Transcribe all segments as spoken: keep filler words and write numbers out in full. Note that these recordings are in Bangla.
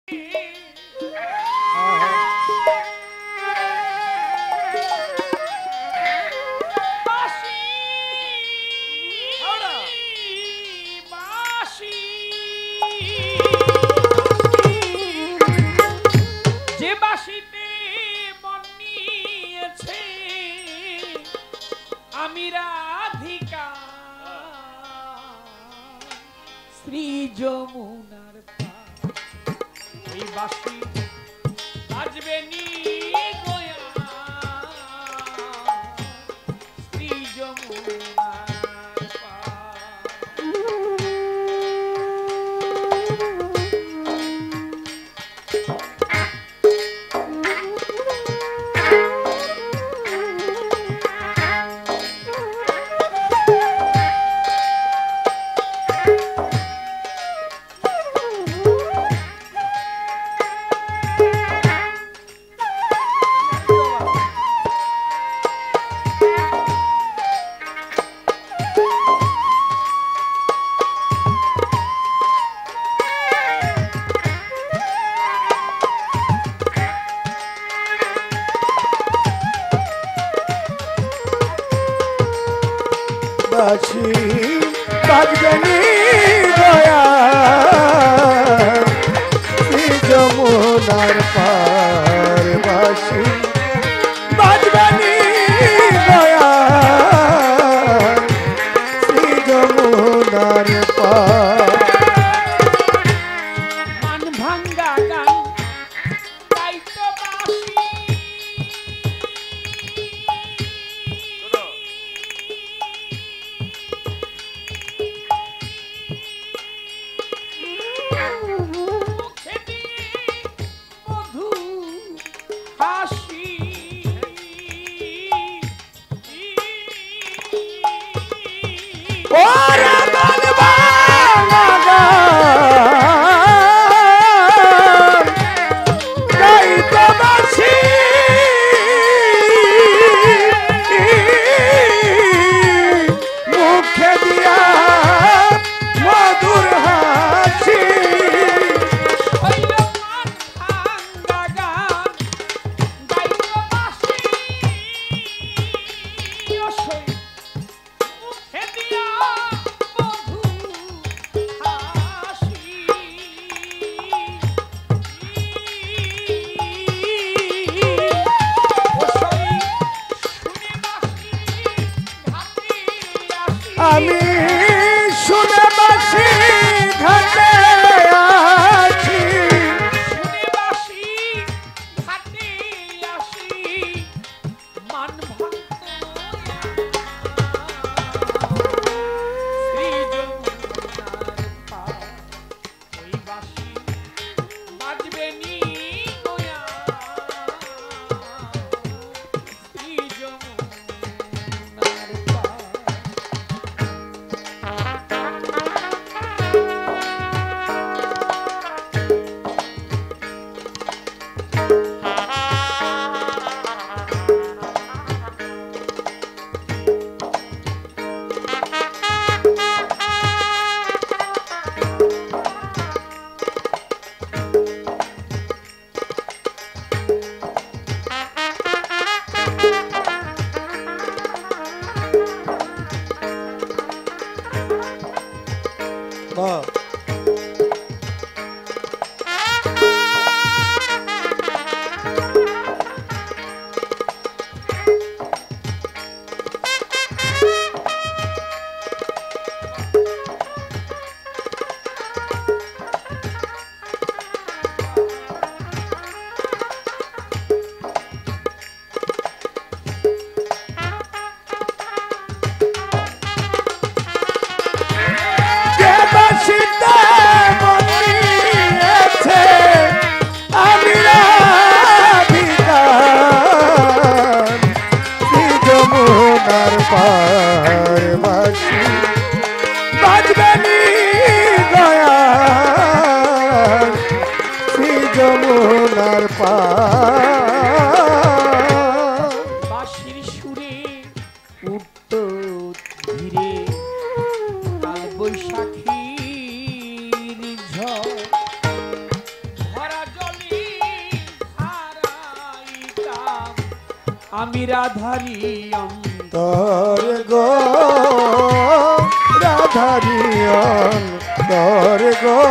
যমুনার ওই বাঁশি বাজবে নি গোয়া শ্রী যমুনার বাঁশি বাজবে নি গোয়া শ্রী যমুনার পার বাঁশি বাজবে নি গোয়া শ্রী যমুনার পার মান ভাঙ্গা গান গাইতো বাঁশি আমি শুনে বাঁশি ঘাটে আছি শুনে বাঁশি ঘাটে আসি মান ভাঙতো শ্রী যমুনার পার ওই বাঁশি বাজবে নি গোয়া শ্রী যমুনার পার বাহ পার বাঁশি বাজবে নি গয়া শ্রী যমুনার পার বাঁশির সুরে উঠত ধীরে কাল বৈশাখীর ঝড় ভরা আমি রাধারি তোর গো রাধারিয়ন তোর গো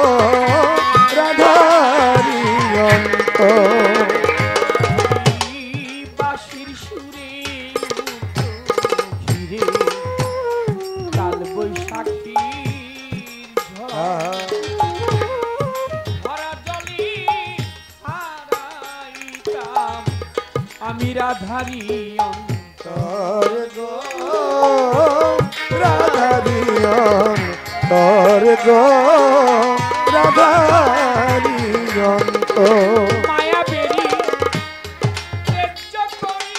রাধারিয়ন তো বাঁশির সুরে ঘিরে কাল বৈশাখীর ঝড় ভরা জলে হারাইতাম আমি রাধারি তোর গো রাধারিয়ন তোর গো রাধারিয়ন তো মায়া বেরি তেজ করি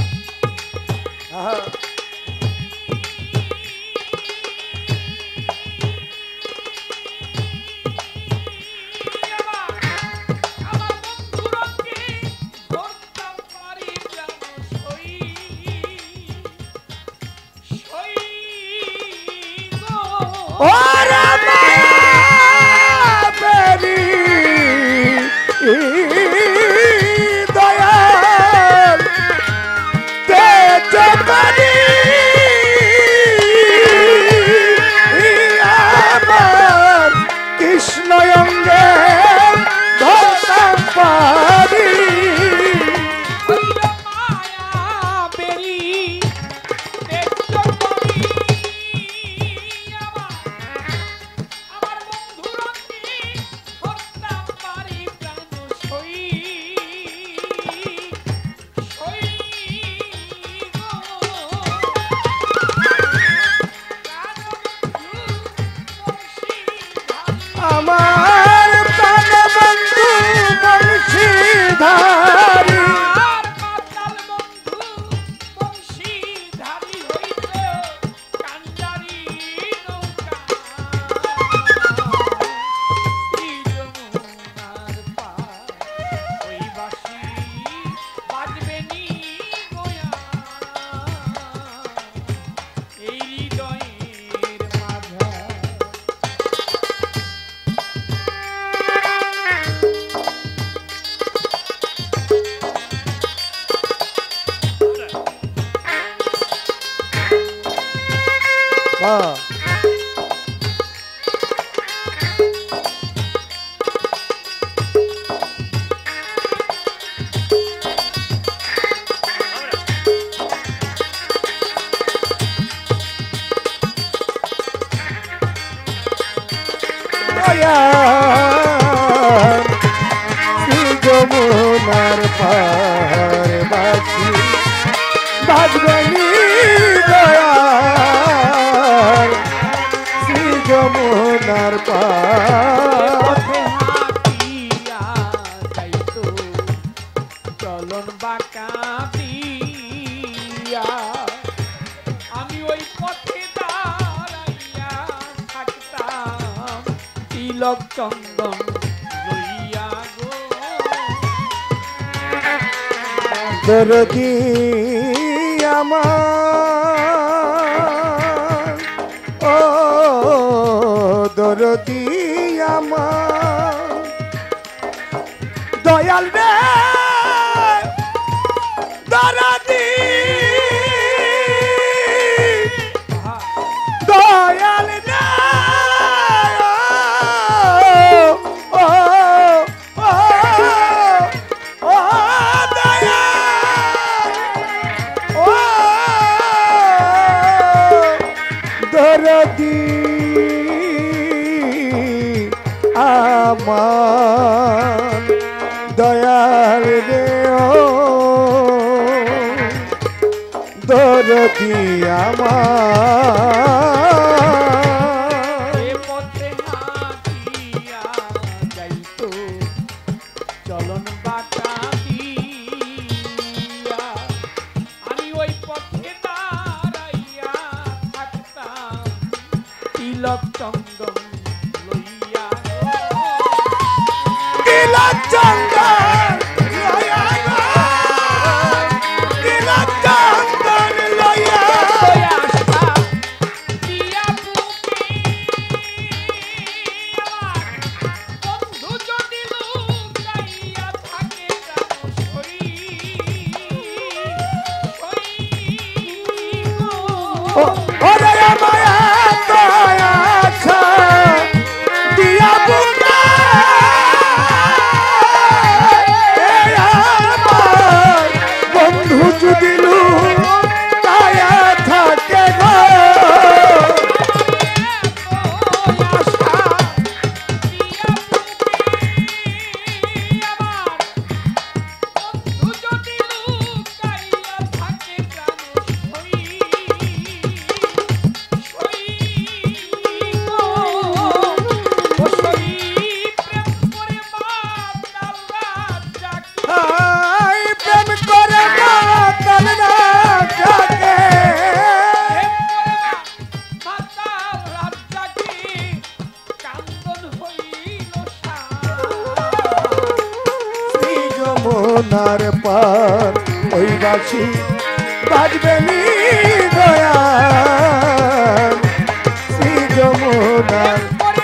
আমার বন্ধুরকে ধরতাম পারি প্রাণ সই সই গো ওরে মায়া বেরি দয়াল তেজ করি আমার কৃষ্ণ অঙ্গে ধরতাম পারি হইল মায়া বেরি তেজ করি আমার আমার বন্ধুরকে ধরতাম পারি প্রাণ সই সই গো আমার প্রাণবন্ধু বংশীধারী আর পাতাল বন্ধু বংশীধারী হইত কান্ডারি নৌকা শ্রী যমুনার পার ওই বাঁশি বাজবে নি গোয়া এই হৃদয়ের মাঝে বাহ দয়াল শ্রী যমুনার পার বাসি বাজবেনি দয়াল শ্রী যমুনার পার পথে হাঁটিয়া যাইতো চলন বাঁকা দিয়া আমি ওই পথে দাঁড়াইয়া থাকতাম তিলক চন্দন লইয়া গো দরদি আমার ও দরদি আমার দয়াল রে দরদি দয়াল রে ও ও ও দয়াল ও দরদি আমার দয়াল রে ও দরদি আমার এ পথে হাঁটিয়া যাইতো চলন বাঁকা দিয়া আমি ওই পথে দাঁড়াইয়া থাকতাম তিলক চন্দন লইয়া গো। তিলক চন্দন লয়া গো, তিলক চন্দন লয়া দয়াশা দিয়া বুকে আমার বন্ধু যদি লুকাইয়া থাকে প্রাণ সই যমুনার পার ওই বাসি বাজবে নি দয়াল শ্রী যমুনার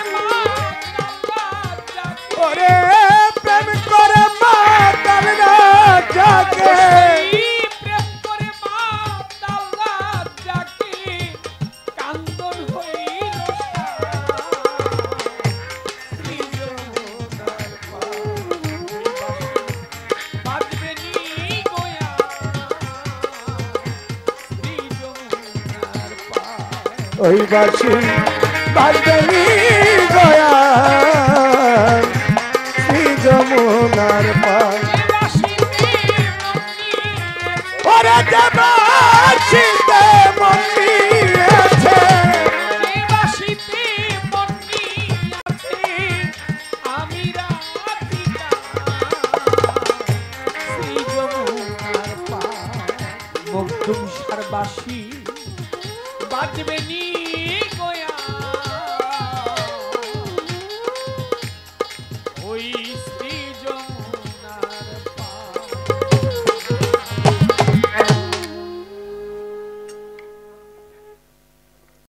ওরে প্রেম করে মা তালনা জাগে প্রেম করে মা তাল্লা যাকে কান্দন হইল শ্রী যমুনার বাজবে নি গোয়া শ্রী যমুনার ওই বাসি বাজবে নি দয়াল শ্রী যমুনার পার ওরে দেবাশিতে মন্দি আছে দেবাশিতে মন্দি আছে আমি রাধিকা শ্রী যমুনার পার মখদুম সারবাসী বাজবে নি